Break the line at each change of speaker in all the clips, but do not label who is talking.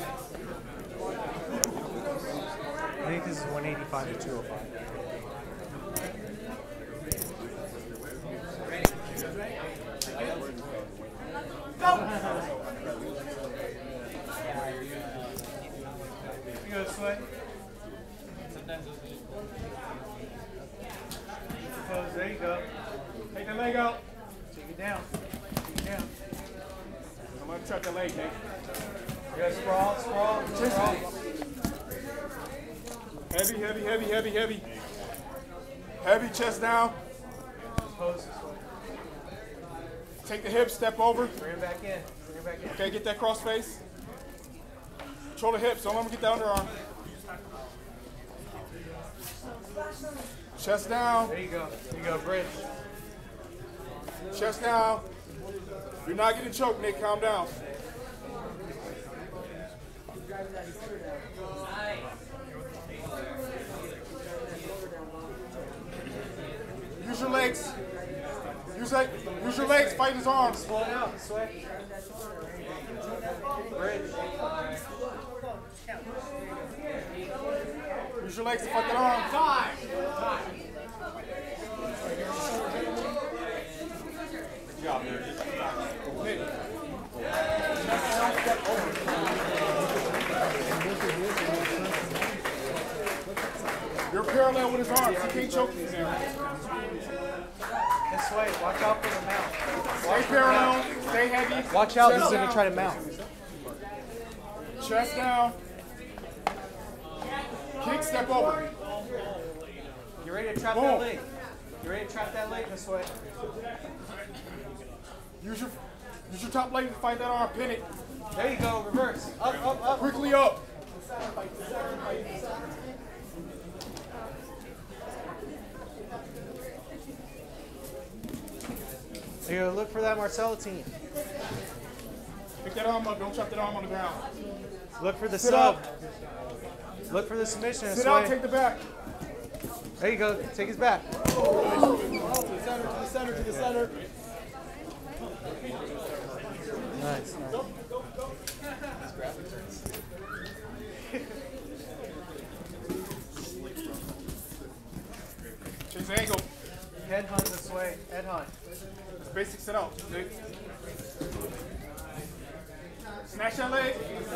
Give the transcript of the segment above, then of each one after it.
I think this is 185 to 205. You go this way. There you go. Take the leg out. Take it down. Take it down.
I'm going to trap the leg, Nick.
You got sprawl, sprawl, sprawl.
Heavy, heavy, heavy, heavy, heavy. Heavy, chest down.
Pose this way.
Take the hips, step over.
Bring it back in. Bring it back in.
Okay, get that cross face. Control the hips, don't let them get the underarm. Chest down.
There you go. There you go, bridge.
Chest down. You're not getting choked, Nick. Calm down. Use your legs. Use your legs. Fight his arms.
Slow it out. Sweat. Bridge.
Use your legs to fight that arm. Good job, Nick. You're parallel with his arms. He can't choke you now.
This way. Watch out for the mount.
Stay parallel. Stay heavy.
Watch out. He's
Chest
going to
down.
try to mount.
Chest down. Kick, step over.
You ready to trap
Boom.
that leg? You ready to trap that leg this way?
Use your top leg to fight that arm. Pin it.
There you go. Reverse. Up, up, up.
Quickly up.
There you go. Look for that Marcellitine.
Pick that arm up. Don't trap that arm on the ground.
Look for the
Sit
sub.
up.
Look for the submission this
Sit out.
way.
Take the back.
There you go. Take his back.
To the center. To the center. To the center.
Nice. Nice.
Change the angle.
Head hunt this way. Head hunt.
It's basic sit out. Snatch that leg.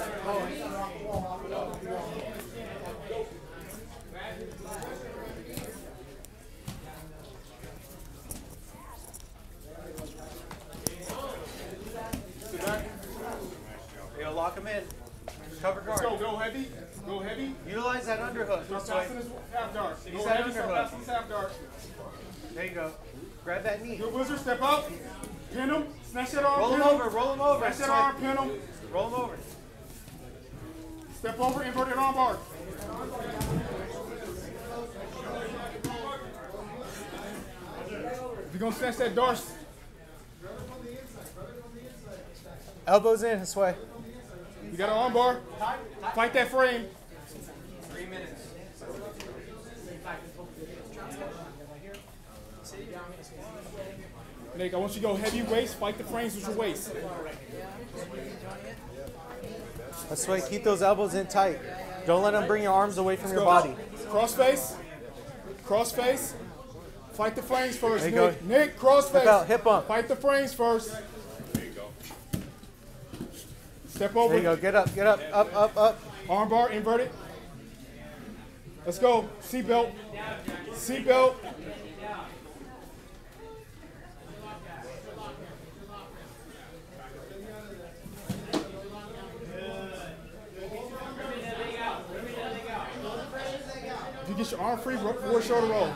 Sit back.
There you go. Lock him in. Cover guard.
Let's go. Go heavy. Go heavy.
Utilize that underhook
Stop
this way.
passing this half dart.
Use
Go
that
heavy. Stop
underhook.
passing this half dart.
There you go. Grab that knee.
Good wizard. Step up. Pin him. Snatch that arm.
Roll him
pin
over. Roll him over.
Snatch
This
that
way.
arm. Pin him.
Roll him over.
Step over. Inverted arm bar. If you're going to snatch that dart,
Elbows in this way.
you got an arm bar. Fight that frame.
3 minutes.
Nick, I want you to go heavy waist. Fight the frames with your waist.
This way. Keep those elbows in tight. Don't let them bring your arms away from your body.
Cross face. Cross face. Fight the frames first,
There you go.
Nick. Nick, cross face.
Step out. Hip bump.
Fight the frames first. Step over.
There you go. Get up. Get up. Up, up, up.
Arm bar inverted. Let's go. Seatbelt. Seatbelt. If you get your arm free, forward shoulder roll.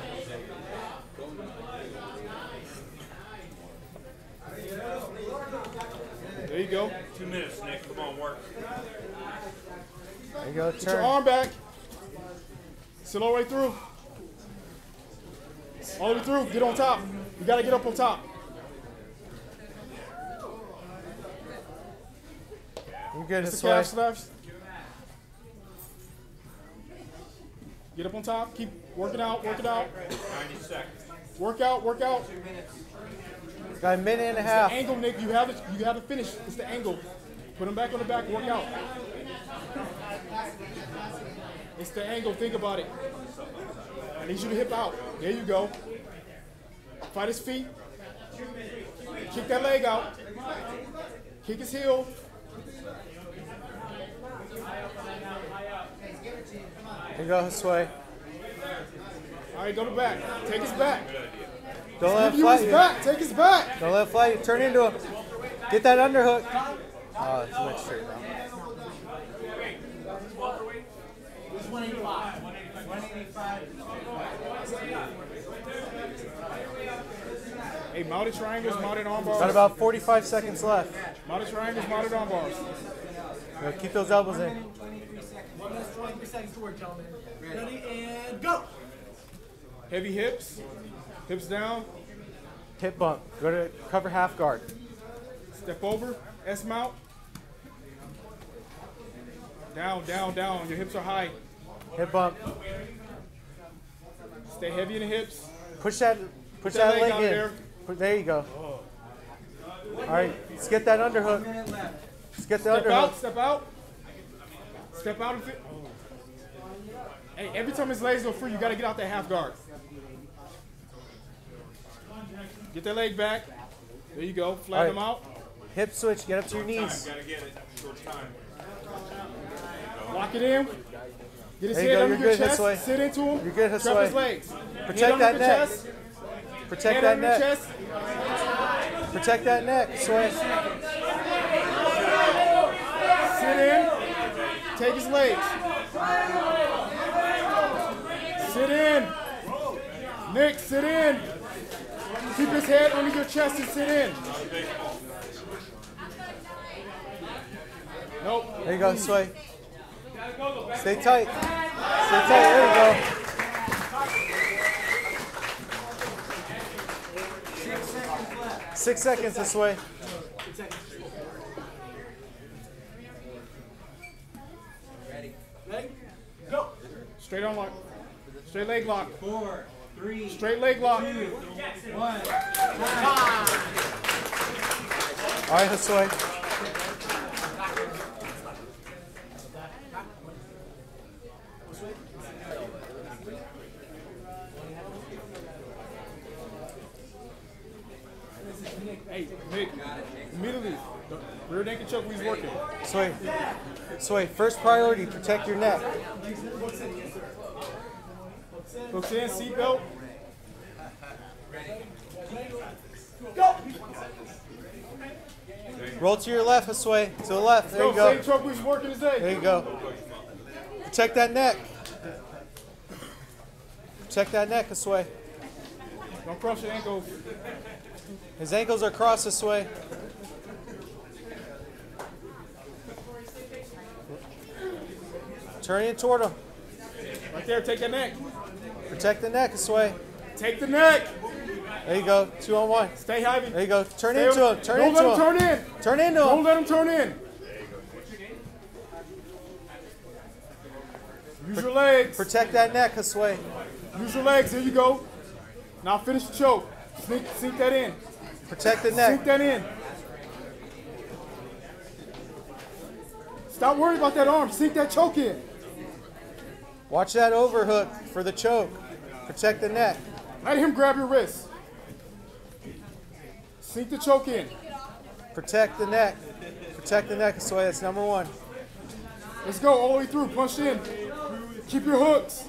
There you go.
2 minutes, Nick. Come on, work.
There you go.
Get your
Turn.
arm back. Sit all the way through. All the way through. Get on top. You got to get up on top.
You're good
The
this way.
calf slaps. Get up on top. Keep working out. Work it out.
90 seconds.
Work out. Work out.
Got a minute and a
The
half.
angle, Nick. You have to finish. It's the angle. Put him back on the back. Work out. It's the angle. Think about it. I need you to hip out. There you go. Fight his feet. Kick that leg out. Kick his heel.
Here you go, Josue.
All right, go to back. Take his back.
Don't let him
Give you
fly
his
you.
back. Take his back.
Don't let him fly you. Turn into him. Get that underhook. Oh, he went straight now.
Hey, mounted triangles, mounted arm bars.
Got about 45 seconds left.
Mounted triangles, mounted arm bars.
Now keep those elbows in.
1 minute 23 seconds to work, gentlemen. Ready and go.
Heavy hips. Hips down.
Hip bump. Go to cover half guard.
Step over. S mount. Down, down, down. Your hips are high.
Hip bump.
Stay heavy in the hips.
Push that
that
leg
leg out
in.
there.
There you go. All right, let's get that underhook. Let's get the
Step
underhook.
out, step out. Step out of it. Hey, every time his legs go free, you got to get out that half guard. Get that leg back. There you go. Flatten
All right.
them out.
Hip switch. Get up to your knees.
Gotta get it. Short time.
Lock it in. Get his
There you
head
go,
under
you're
your
good,
chest.
Josue.
Sit into him.
You're good,
Trap
Josue.
his legs.
Protect
Head under
that
the
neck.
chest.
Protect
Head
that
under the
neck.
chest.
Protect that neck. Sway.
Sit in. Take his legs. Sit in. Nick, sit in. Keep his head under your chest and sit in. Nope.
There you go, Sway. Stay tight. Stay tight. There you go. 6 seconds this way.
Ready? Go.
Straight on lock. Straight leg lock.
4, 3,
Straight leg lock.
2, 1.
All right, this way.
Hey, Nick. Immediately. The rear naked choke when he's working.
Sway. Sway. First priority, protect your neck.
Hooks in, seatbelt.
Roll to your left, Sway. To the left. There you
Same
go.
choke when he's working his
There
day.
you go. Protect that neck. Protect that neck, Sway.
Don't cross your ankles.
His ankles are crossed this way. Turn it toward him.
Right there, take that neck.
Protect the neck this way.
Take the neck.
There you go. 2 on 1.
Stay heavy.
There you go. Turn
Stay
into
on-
him. Turn
Don't
into
let him
him.
turn in.
Turn into
Don't
him.
let him turn in. Use your legs.
Protect that neck this way.
Use your legs. There you go. Now finish the choke. Sink that in.
Protect the
Sink
neck.
that in. Stop worrying about that arm. Sink that choke in.
Watch that overhook for the choke. Protect the neck.
Let him grab your wrist. Sink the choke in.
Protect the neck. Protect the neck this way. That's number 1.
Let's go all the way through. Punch in. Keep your hooks.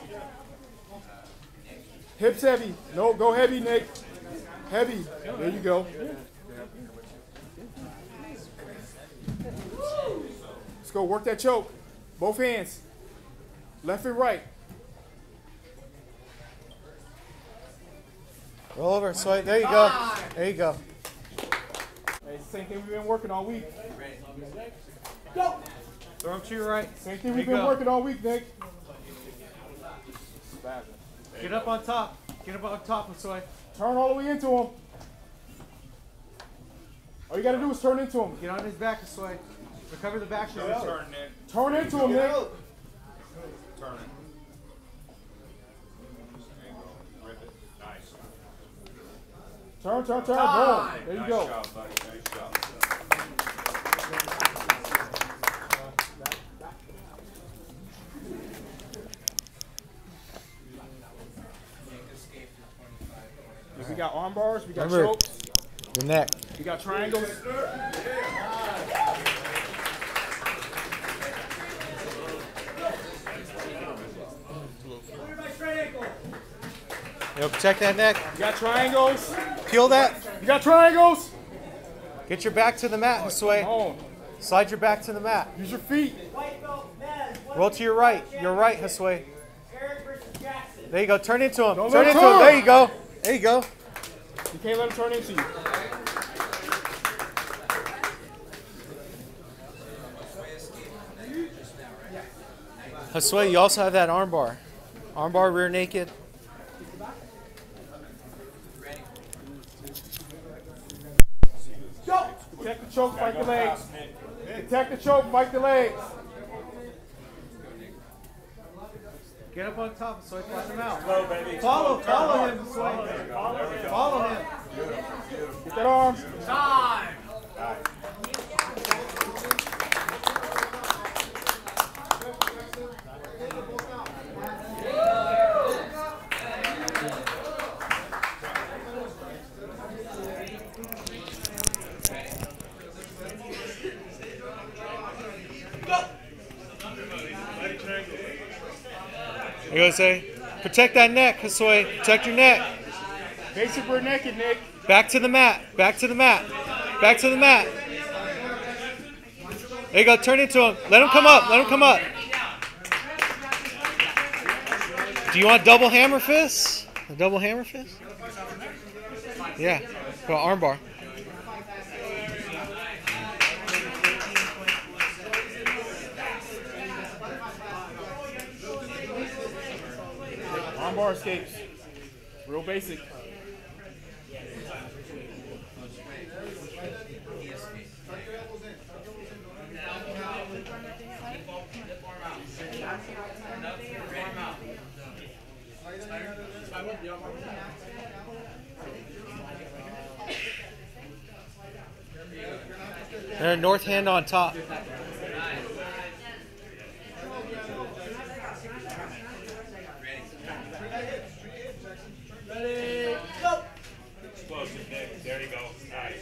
Hips heavy. No, go heavy, Nick. Heavy. There you go. Let's go work that choke. Both hands. Left and right.
Roll over. Sway. There you go. There you go.
Hey, same thing we've been working all week.
Go.
Throw him to your right.
Same thing we've been working all week, Nick.
Get up on top. Get up on top this way.
Turn all the way into him. All you got to do is turn into him.
Get on his back this way. Recover the back shoulder.
Turn, Nick.
Turn into him, Nick.
Turn it. Rip it. Nice.
Turn. Boom. There you
Nice
go.
job, buddy. Nice job.
got arm bars. We got
Remember,
chokes.
your neck.
We got triangles.
Yo, protect that neck.
We got triangles.
Peel that.
You got triangles.
Get your back to the mat, Josue.
Come on.
Slide your back to the mat.
Use your feet.
Roll to your right. Your right, Josue. There you go. Turn into him.
Don't
Turn
let
into
him
him.
turn.
There you go. There you go.
You can't let him turn into you.
Josue, you also have that arm bar. Arm bar, rear naked.
Protect the choke, fight the legs. Protect the choke, fight the legs.
Get up on top, Josue. Flatten him out.
Follow
him, Josue. Follow him.
Get that arm.
Time.
You go, say. Protect that neck, Josue. Protect your neck.
Basic rear naked, Nick.
Back to the mat. Back to the mat. Back to the mat. There you go. Turn into him. Let him come up. Let him come up. Do you want double hammer fist? A double hammer fist? Yeah. Well, arm bar.
Arm bar escapes. Real basic.
There, north hand on top.
Ready, go.
Explosive, Nick. There you go. Nice.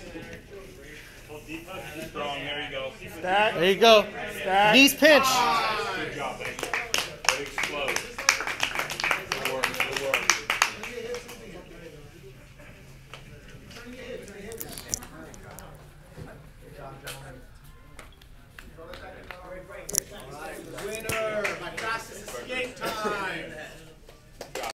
Strong. There you go.
Stack.
There you go.
Stack.
Knees pinch.
Good job, baby.